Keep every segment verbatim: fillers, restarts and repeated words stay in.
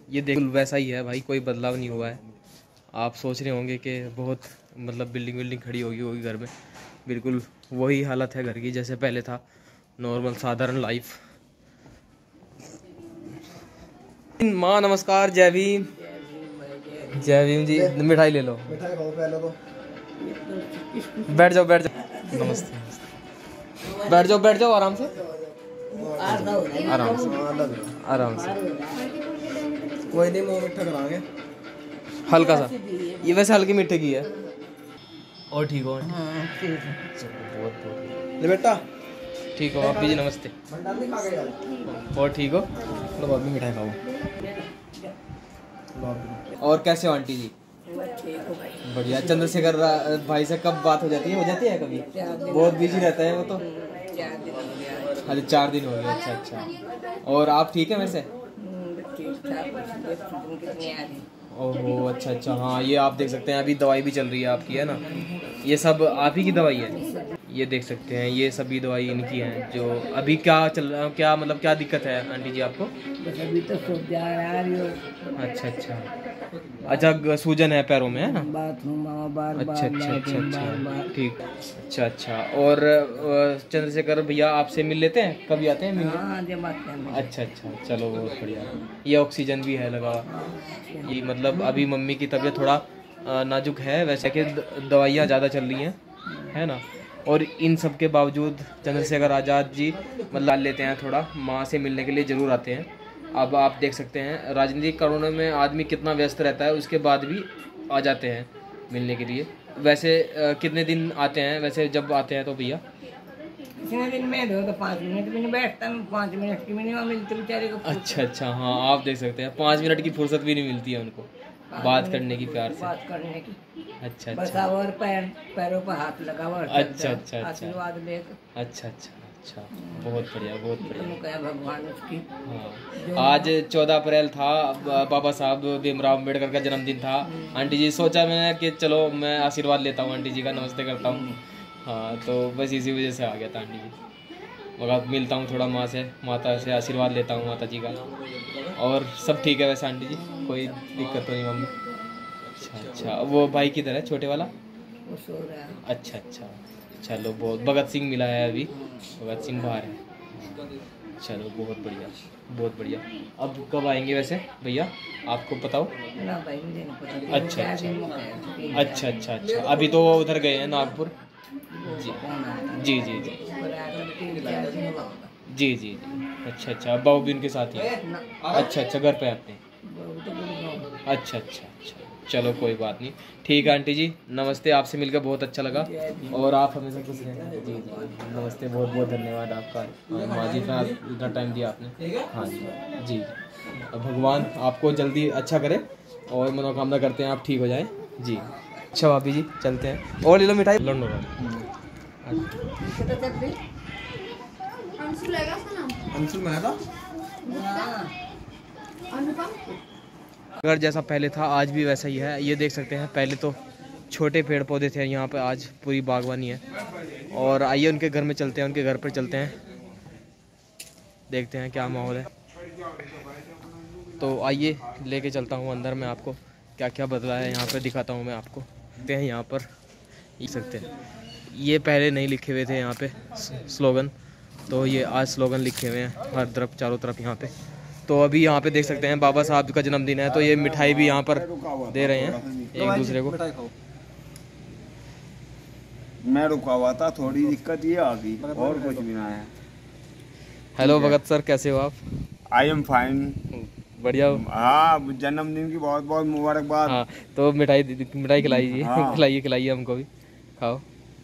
ये देख वैसा ही है भाई, कोई बदलाव नहीं हुआ है। आप सोच रहे होंगे कि बहुत मतलब बिल्डिंग बिल्डिंग खड़ी होगी होगी घर में, बिल्कुल वही हालत है घर की जैसे पहले था, नॉर्मल साधारण लाइफ। माँ नमस्कार, जय भीम। जय भीम जी। मिठाई ले लो, मिठाई खाओ पहले तो। बैठ जाओ बैठ जाओ। नमस्ते, बैठ जाओ बैठ जाओ आराम से आराम से आराम से। कोई नहीं, मुँह मीठा कराएंगे हल्का सा, ये वैसे हल्की मीठे की है। और ठीक हो? हाँ, ठीक है। बहुत बहुत ले बेटा, ठीक हो आप भी जी? नमस्ते। और ठीक हो? लो आप भी मिठाई खाओ। और कैसे हो आंटी जी? बढ़िया। चंद्रशेखर भाई से कब बात हो जाती है? हो जाती है कभी? बहुत बिजी रहता है वो तो। अरे चार दिन हो गए। अच्छा अच्छा। और आप ठीक है वैसे? ओहो अच्छा अच्छा। हाँ ये आप देख सकते हैं अभी दवाई भी चल रही है आपकी, है ना? ये सब आप ही की दवाई है? ये देख सकते हैं ये सभी दवाई इनकी हैं। जो अभी क्या चल रहा है, क्या मतलब क्या दिक्कत है आंटी जी आपको? अभी तो सो जा रहा है। अच्छा अच्छा अच्छा, सूजन है पैरों में, है ना? बाथरूम बार अच्छा अच्छा अच्छा अच्छा ठीक। अच्छा अच्छा। और चंद्रशेखर भैया आपसे मिल लेते हैं? कभी आते हैं मिलने? हाँ, जब आते हैं। अच्छा अच्छा चलो बहुत बढ़िया। ये ऑक्सीजन भी है लगा। ये मतलब अभी मम्मी की तबीयत थोड़ा नाजुक है वैसे कि दवाइयाँ ज़्यादा चल रही हैं, है ना? और इन सब के बावजूद चंद्रशेखर आज़ाद जी मतलब लेते हैं, थोड़ा माँ से मिलने के लिए ज़रूर आते हैं। अब आप देख सकते हैं राजनीतिक कारणों में आदमी कितना व्यस्त रहता है, उसके बाद भी आ जाते हैं मिलने के लिए। वैसे आ, कितने दिन आते हैं वैसे जब आते हैं तो भैया? कितने दिन में दो तो पाँच मिनट भी नहीं बैठता, पाँच मिनट की मिनिमम मिलती बेचारे को। अच्छा अच्छा। हाँ आप देख सकते हैं पाँच मिनट की फुर्सत भी नहीं मिलती है उनको बात करने की, प्यार से बात करने की। अच्छा बस अच्छा। और पैर पैरों पर हाथ लगा हुआ। अच्छा अच्छा अच्छा आशीर्वाद लेकर। अच्छा अच्छा अच्छा। बहुत बढ़िया बहुत बढ़िया। भगवान उसकी। हाँ आज चौदह अप्रैल था, बाबा साहब भीमराव अम्बेडकर का जन्मदिन था। आंटी जी सोचा मैंने कि चलो मैं आशीर्वाद लेता हूँ आंटी जी का, नमस्ते करता हूँ। हाँ तो बस इसी वजह से आ गया था आंटी जी। मगर मिलता हूँ थोड़ा माँ से, माता से आशीर्वाद लेता हूँ माता जी का। और सब ठीक है वैसे आंटी जी? कोई दिक्कत तो नहीं मम्मी? अच्छा अच्छा। वो भाई किधर है छोटे वाला? वो सो रहा है। अच्छा अच्छा चलो बहुत। भगत सिंह मिला है अभी? भगत सिंह बाहर है। चलो बहुत बढ़िया बहुत बढ़िया। अब कब आएंगे वैसे भैया आपको पता हो? ना भाई मुझे नहीं पता। अच्छा अच्छा अच्छा अच्छा अच्छा। अभी तो वो उधर गए हैं नागपुर। जी जी जी जी जी जी जी। अच्छा अच्छा। बहू भी उनके साथ ही है? अच्छा अच्छा घर पे अपने। अच्छा अच्छा अच्छा चलो कोई बात नहीं, ठीक है आंटी जी। नमस्ते, आपसे मिलकर बहुत अच्छा लगा और आप हमेशा खुश रहें। जी जी नमस्ते, बहुत बहुत धन्यवाद आपका माँ जी, इतना इतना टाइम दिया आपने। हाँ जी जी। अब भगवान आपको जल्दी अच्छा करे और मनोकामना करते हैं आप ठीक हो जाए जी। अच्छा भाभी जी चलते हैं। और ले लो मिठाई। लो अगर जैसा पहले था आज भी वैसा ही है। ये देख सकते हैं पहले तो छोटे पेड़ पौधे थे यहाँ पे, आज पूरी बागवानी है। और आइए उनके घर में चलते हैं, उनके घर पर चलते हैं, देखते हैं क्या माहौल है। तो आइए लेके चलता हूँ अंदर में, आपको क्या क्या बदला है यहाँ पे दिखाता हूँ मैं आपको। देखते हैं यहाँ पर देख सकते हैं ये पहले नहीं लिखे हुए थे यहाँ पे स्लोगन, तो ये आज स्लोगन लिखे हुए हैं हर तरफ चारों तरफ यहाँ पे। तो अभी यहाँ पे देख सकते हैं बाबा साहब का जन्मदिन है, तो ये मिठाई भी यहाँ पर दे रहे हैं एक दूसरे को। मैं रुका हुआ था, थोड़ी दिक्कत ये आ गई और कुछ भी ना है। हेलो भगत सर, कैसे हो आप? I am fine. बढ़िया हो? हाँ जन्मदिन की बहुत बहुत मुबारकबाद। हाँ तो मिठाई मिठाई खिलाइए। हाँ। खिलाइए खिलाइए हमको भी, खाओ।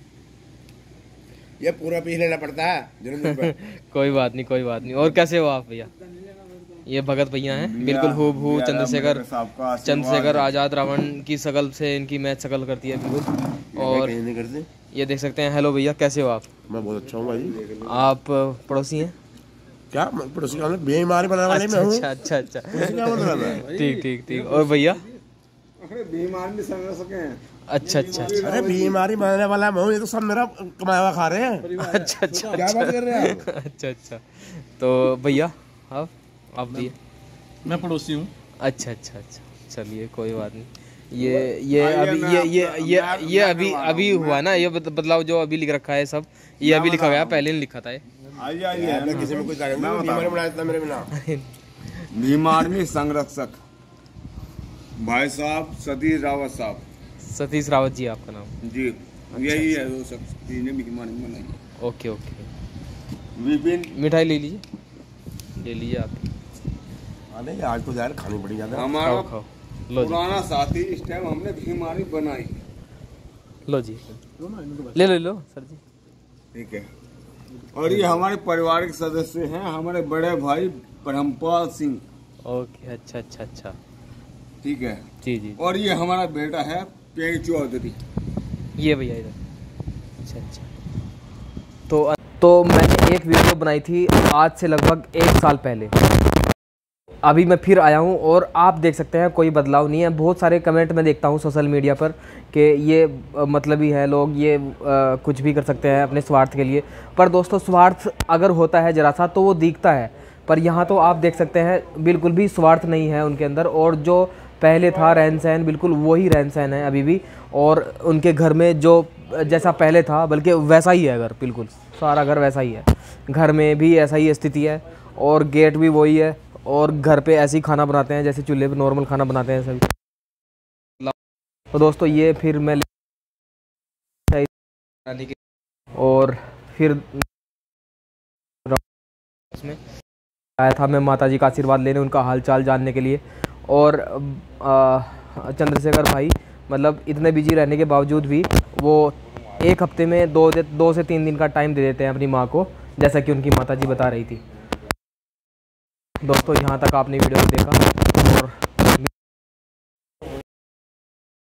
ये पूरा पी लेना पड़ता है जन्मदिन पर। कोई बात नहीं कोई बात नहीं। और कैसे हो आप भैया? ये भगत भैया हैं, बिल्कुल हूबहू चंद्रशेखर चंद्रशेखर आज़ाद रावण की शकल से इनकी मैच शकल करती है बिल्कुल। और ये देख सकते हैं। हेलो भैया कैसे हो आप? मैं बहुत अच्छा हूँ भाई। आप पड़ोसी हैं क्या? पड़ोसी का बीमारी बनाने वाले में हूँ। अच्छा अच्छा अच्छा क्या मतलब है? ठीक ठीक ठीक। और भैया? बीमार भी समझ सके। अच्छा अच्छा अच्छा। अरे बीमारी बनाने वाला मैं हूँ, ये तो सब मेरा कमाया हुआ खा रहे हैं। अच्छा अच्छा क्या बात कर रहे हैं आप? अच्छा अच्छा। तो भैया आप आप भैया? मैं पड़ोसी हूँ। अच्छा अच्छा अच्छा, चलिए कोई बात नहीं। ये ये अभी ये ये ये ये अभी अभी हुआ ना, ये बद- बदलाव जो अभी लिख रखा है सब, ये अभी लिखा गया, पहले नहीं लिखा था ये। आइए आइए, किसी में कोई कार्य नहीं, बीमारी बनाया था मेरे बिना। भीम आर्मी संरक्षक भाई साहब सतीश रावत साहब। सतीश रावत जी आपका नाम? जी यही है वो सब चीजें भीम आर्मी बनाई। ओके ओके, विपिन मिठाई ले लीजिए, ले लीजिए आप। हाँ नहीं, आज तो यार खानी पड़ी ज्यादा। हमारा खाओ खाओ, लो जी पुराना साथी, इस टाइम हमने भीम आर्मी बनाई। लो जी, ले लो लो सर जी। ठीक है, और ये हमारे परिवार के सदस्य हैं, हमारे बड़े भाई ब्रह्मपाल सिंह। ओके, अच्छा अच्छा अच्छा, ठीक है जी जी। और ये हमारा बेटा है पेड़ चौधरी। ये भैया इधर, अच्छा अच्छा। तो तो मैंने एक वीडियो बनाई थी आज से लगभग एक साल पहले, अभी मैं फिर आया हूँ और आप देख सकते हैं कोई बदलाव नहीं है। बहुत सारे कमेंट मैं देखता हूँ सोशल मीडिया पर कि ये अ, मतलब ही है, लोग ये आ, कुछ भी कर सकते हैं अपने स्वार्थ के लिए। पर दोस्तों, स्वार्थ अगर होता है जरा सा तो वो दिखता है, पर यहाँ तो आप देख सकते हैं बिल्कुल भी स्वार्थ नहीं है उनके अंदर। और जो पहले था रहन सहन, बिल्कुल वही रहन सहन है अभी भी। और उनके घर में जो जैसा पहले था बल्कि वैसा ही है घर, बिल्कुल सारा घर वैसा ही है। घर में भी ऐसा ही स्थिति है और गेट भी वही है, और घर पे ऐसे ही खाना बनाते हैं जैसे चूल्हे पे नॉर्मल खाना बनाते हैं सभी। तो दोस्तों, ये फिर मैं और फिर उसमें आया था मैं माता जी का आशीर्वाद लेने, उनका हाल चाल जानने के लिए। और आ, चंद्रशेखर भाई मतलब इतने बिजी रहने के बावजूद भी वो एक हफ्ते में दो दो से तीन दिन का टाइम दे देते हैं अपनी माँ को, जैसा कि उनकी माता जी बता रही थी। दोस्तों, यहाँ तक आपने वीडियो को देखा और